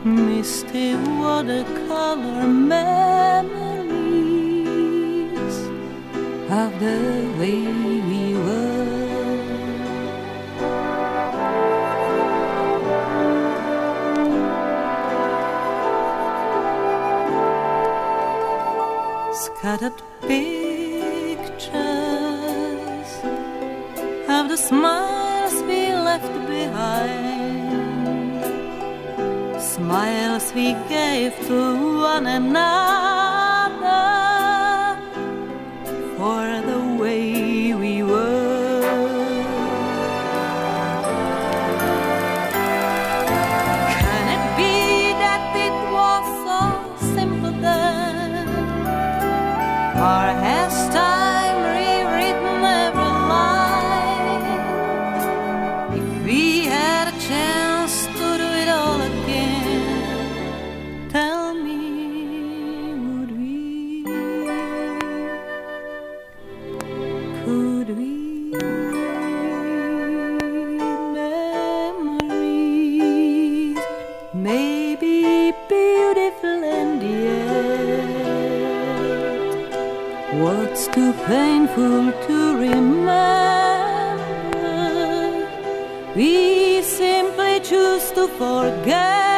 misty watercolor memories of the way we were. Scattered pictures of the smiles we left behind, smiles we gave to one another for the way we were. Can it be that it was so simple then, or has time rewritten every line? If we had a chance to do it all again, tell me, would we? Could we? Memories may be beautiful and yet what's too painful to remember, we simply choose to forget.